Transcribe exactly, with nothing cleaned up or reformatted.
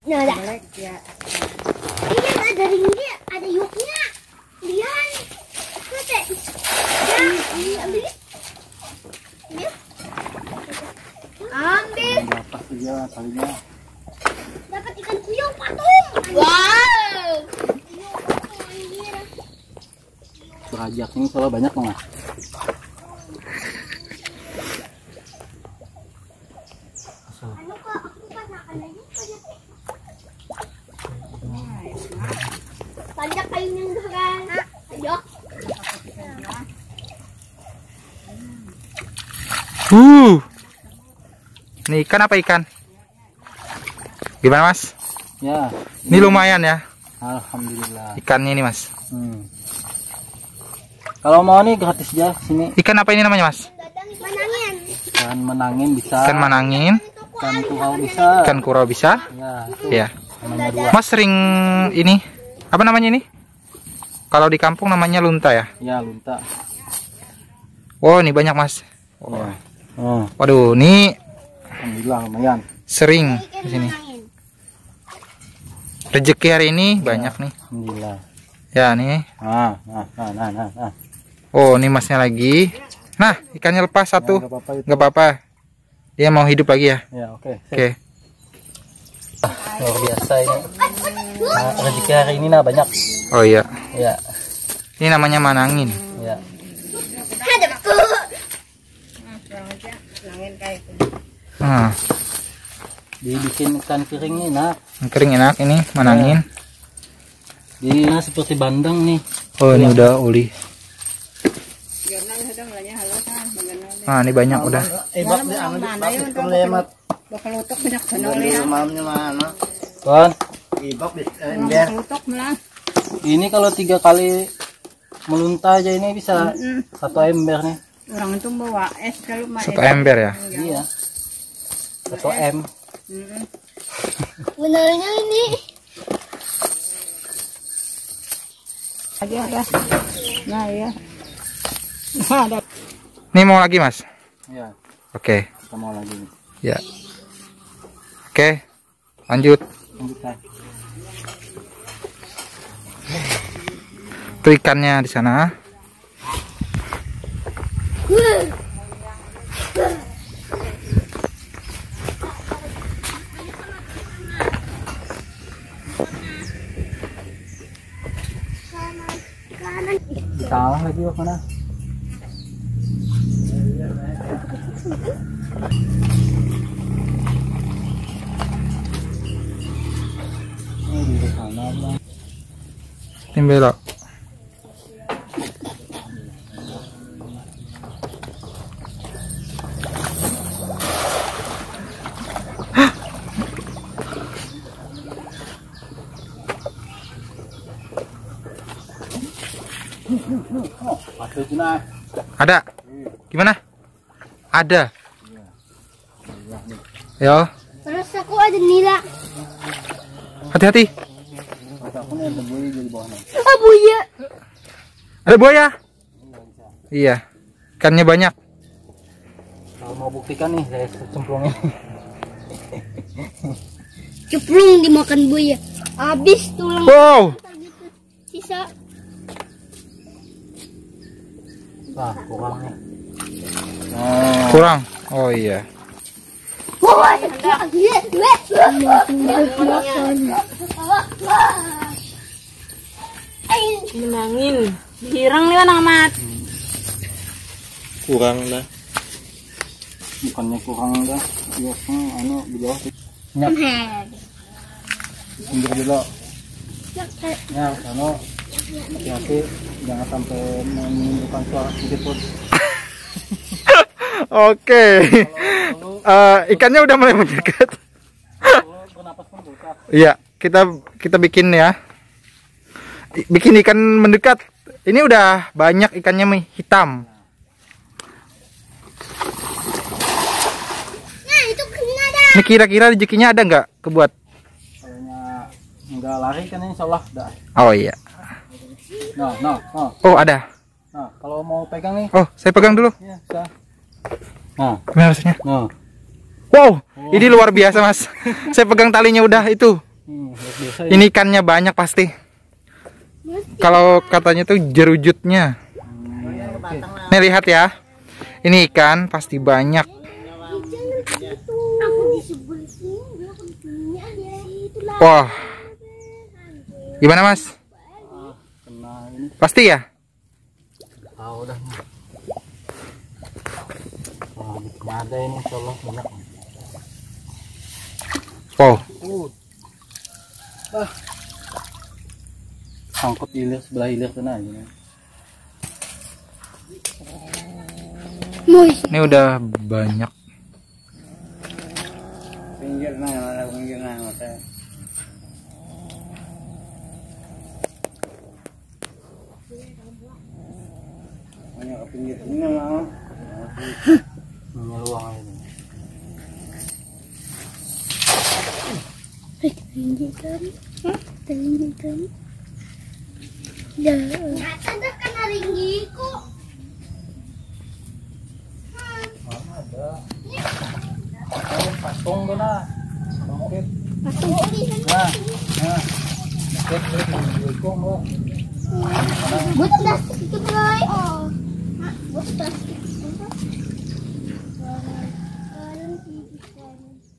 Nah, ada. Ya. Iya, ada ringnya, ada yuknya. Lihat. Lihat. Ya, ambil. Ya. Ambil. Dapat dia kalinya. Dapat ikan kuyung patung. Wow. Berajak ini kalau banyak nggak? Anu kok aku kan makan lagi pajak. Pajak kayunya kan. Ayo. Uh. Ini ikan apa ikan? Gimana Mas? Ya. Ini lumayan ya. Alhamdulillah. Ikannya ini Mas. Hmm. Kalau mau nih gratis aja sini. Ikan apa ini namanya Mas? Menangin. Ikan menangin bisa. Ikan manangin. Ikan kurau bisa. Ikan kurau bisa. Ya. Itu Ya. namanya dua. Mas sering ini apa namanya ini? Kalau di kampung namanya lunta ya? Ya lunta. Oh ini banyak Mas. Oh. Ya. Oh. Waduh, ini Alhamdulillah lumayan. sering di sini. Rezeki hari ini banyak nih. Alhamdulillah. Ya nih. Nah, nah, nah, nah, nah, nah. Oh ini Masnya lagi. Nah ikannya lepas satu. Ya, nggak apa-apa itu. Nggak apa-apa. Dia mau hidup lagi ya. Ya oke. Oke. Ah, luar biasa ini. Nah, rezeki hari ini nah banyak. Oh iya. Ya. Ini namanya manangin. Ya. Nah, Dibikin ikan kering nih nak. kering enak ini manangin. Jadi nah, seperti bandeng nih. Oh ini udah uli. Nah ini banyak udah. Eh bak di anu di lemat. Bakal utok banyak banget ya. Mamnya mana? Kon. Ibak di ember. Utok malah. Ini kalau tiga kali melunta aja ini bisa satu ember nih. Orang itu bawa es kalau mah. Satu ember ya. Iya. Satu M. Benarnya ini. Aja ada. Nah ya. Nah, ada. Ini mau lagi Mas? Ya. Oke. Kita mau lagi nih. Ya. Oke. Lanjut. Lanjutkan. Itu ikannya di sana. Salah lagi kok mana? Ini di sana lah. Ini belok. Ada guna. Ada. Gimana? Ada. Yo, Terus aku ada nila. hati-hati. Aku nih ada buaya di bawahnya. Ah buaya. Ada buaya. Iya. Ikannya banyak. Kalau mau buktikan nih saya cemplungin. Ceplung dimakan buaya. Habis tulang. Wow. Gitu. Sisa. Wah, kurang nih. Oh. Kurang. Oh iya. Menangin. Hirang nih kan amat. Kurang lah. Bukannya kurang dah. Ya, anu di bawah. Nyap, pinggir dulu. Ya, anu hati-hati jangan sampai menimbulkan suara sedikit pun. Oke. Eh, ikannya udah mulai mendekat. Bernapas pun susah. Iya, kita kita bikin ya. I- Bikin ikan mendekat. Ini udah banyak ikannya nih, hitam. Nah, itu kena dah. Ini kira-kira rezekinya ada nggak kebuat? Kayaknya nggak lari kan insya Allah dah. Oh iya. Nah, nah, nah, Oh ada. nah. Kalau mau pegang nih, Oh saya pegang dulu. ya bisa. Nah, Gimana rasanya? nah, Wow, ini luar biasa Mas. Saya pegang talinya udah itu. Hmm, biasa ya. Ini ikannya banyak pasti. Kalau katanya tuh jerujutnya. Nih lihat ya. Ini ikan pasti banyak. Aku di sebelah sini, aku di sini aja. Itulah. Wah. Gimana Mas? Ah, kena ini. Pasti ya? Tahu dah. Wah, ada ini insyaallah banyak. Wow. Uh. Ah. Sangkut ilir sebelah ilir sana aja. Moy. Ini udah banyak. Pinggir nah, mana pinggir nah mata. Banyak ke pinggir ini lah. Meluang ini. Eh, tinggikan. Tinggikan. Ya. Ada kena ringgiku. Ada. Oh, patung tuh nah. Bangkit. Patung. Nah, nah. Bangkit beli kong lo. Buat plastik itu boy. Oh. Hah, buat plastik. Sekarang tinggikan.